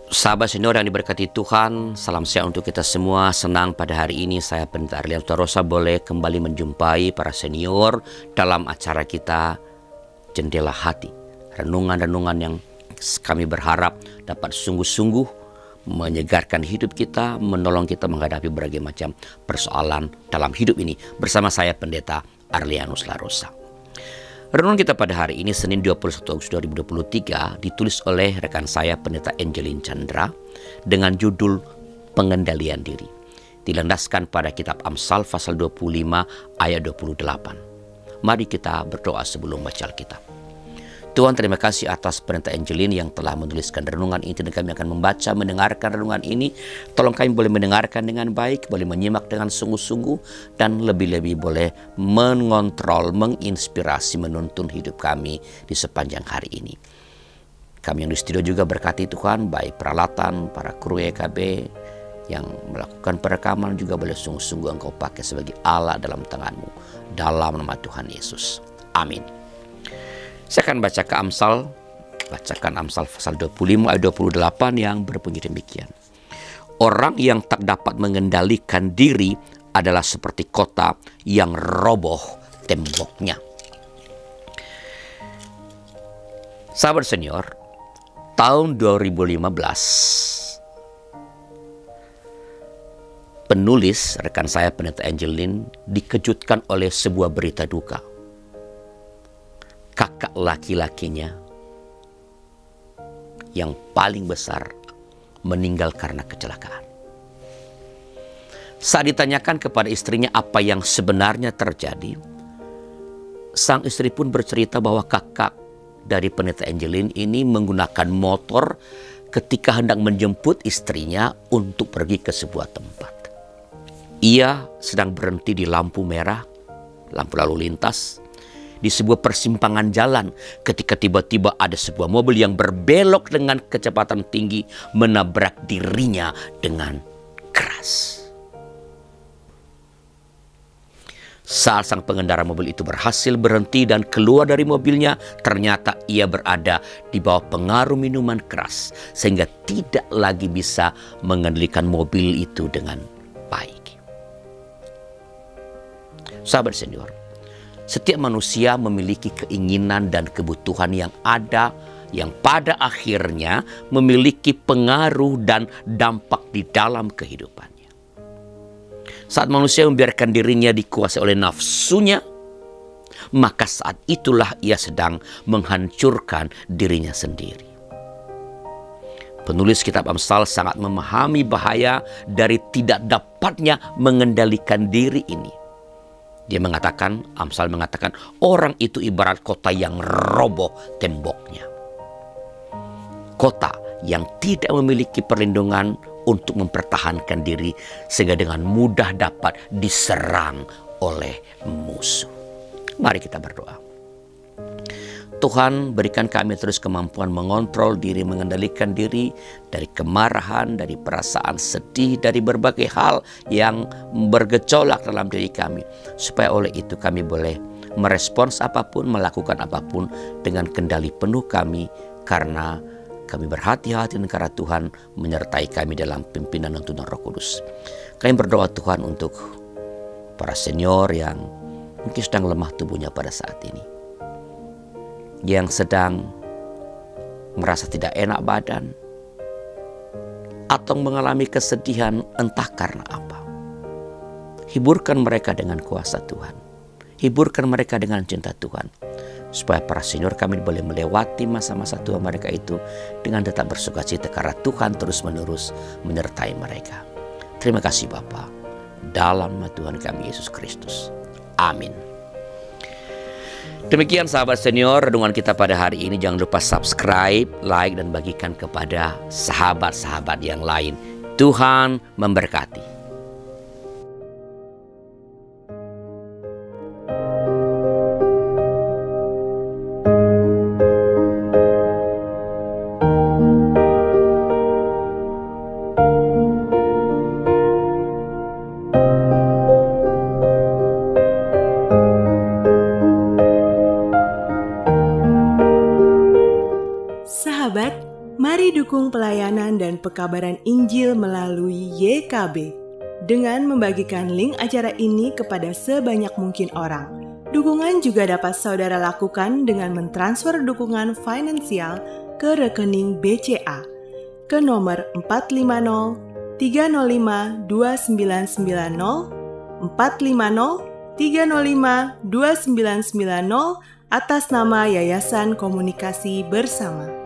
Sahabat senior yang diberkati Tuhan, salam sehat untuk kita semua. Senang pada hari ini saya Pendeta Arlian Rosa boleh kembali menjumpai para senior dalam acara kita Jendela Hati. Renungan-renungan yang kami berharap dapat sungguh-sungguh menyegarkan hidup kita, menolong kita menghadapi berbagai macam persoalan dalam hidup ini. Bersama saya Pendeta Arlianus Larosa. Renungan kita pada hari ini Senin 21 Agustus 2023 ditulis oleh rekan saya Pendeta Angelin Chandra dengan judul Pengendalian Diri. Dilandaskan pada kitab Amsal pasal 25 ayat 28. Mari kita berdoa sebelum baca Alkitab. Tuhan, terima kasih atas Pendeta Angelin yang telah menuliskan renungan ini, dan kami akan membaca, mendengarkan renungan ini. Tolong kami boleh mendengarkan dengan baik, boleh menyimak dengan sungguh-sungguh, dan lebih-lebih boleh mengontrol, menginspirasi, menuntun hidup kami di sepanjang hari ini. Kami yang di studio juga berkati Tuhan, baik peralatan, para kru EKB yang melakukan perekaman juga boleh sungguh-sungguh Engkau pakai sebagai alat dalam tangan-Mu. Dalam nama Tuhan Yesus. Amin. Saya akan bacakan Amsal pasal 25 ayat 28 yang berbunyi demikian. Orang yang tak dapat mengendalikan diri adalah seperti kota yang roboh temboknya. Sahabat senior, tahun 2015 penulis rekan saya Pendeta Angelin dikejutkan oleh sebuah berita duka. Kakak laki-lakinya yang paling besar meninggal karena kecelakaan. Saat ditanyakan kepada istrinya apa yang sebenarnya terjadi, sang istri pun bercerita bahwa kakak dari Pendeta Angelin ini menggunakan motor ketika hendak menjemput istrinya untuk pergi ke sebuah tempat. Ia sedang berhenti di lampu merah, lampu lalu lintas, di sebuah persimpangan jalan ketika tiba-tiba ada sebuah mobil yang berbelok dengan kecepatan tinggi menabrak dirinya dengan keras. Saat sang pengendara mobil itu berhasil berhenti dan keluar dari mobilnya, ternyata ia berada di bawah pengaruh minuman keras sehingga tidak lagi bisa mengendalikan mobil itu dengan baik. Sahabat senior, setiap manusia memiliki keinginan dan kebutuhan yang ada, yang pada akhirnya memiliki pengaruh dan dampak di dalam kehidupannya. Saat manusia membiarkan dirinya dikuasai oleh nafsunya, maka saat itulah ia sedang menghancurkan dirinya sendiri. Penulis kitab Amsal sangat memahami bahaya dari tidak dapatnya mengendalikan diri ini. Dia mengatakan, Amsal mengatakan, orang itu ibarat kota yang roboh temboknya. Kota yang tidak memiliki perlindungan untuk mempertahankan diri sehingga dengan mudah dapat diserang oleh musuh. Mari kita berdoa. Tuhan, berikan kami terus kemampuan mengontrol diri, mengendalikan diri dari kemarahan, dari perasaan sedih, dari berbagai hal yang bergejolak dalam diri kami. Supaya oleh itu kami boleh merespons apapun, melakukan apapun dengan kendali penuh kami, karena kami berhati-hati karena Tuhan menyertai kami dalam pimpinan dan tuntunan Roh Kudus. Kami berdoa Tuhan untuk para senior yang mungkin sedang lemah tubuhnya pada saat ini, yang sedang merasa tidak enak badan, atau mengalami kesedihan entah karena apa. Hiburkan mereka dengan kuasa Tuhan. Hiburkan mereka dengan cinta Tuhan. Supaya para senior kami boleh melewati masa-masa tua mereka itu dengan tetap bersukacita karena Tuhan terus-menerus menyertai mereka. Terima kasih Bapa. Dalam nama Tuhan kami Yesus Kristus. Amin. Demikian sahabat senior renungan kita pada hari ini. Jangan lupa subscribe, like, dan bagikan kepada sahabat-sahabat yang lain. Tuhan memberkati. Sahabat, mari Kami dukung pelayanan dan pekabaran Injil melalui YKB dengan membagikan link acara ini kepada sebanyak mungkin orang. Dukungan juga dapat saudara lakukan dengan mentransfer dukungan finansial ke rekening BCA ke nomor 450 305 2990 450 305 2990 atas nama Yayasan Komunikasi Bersama.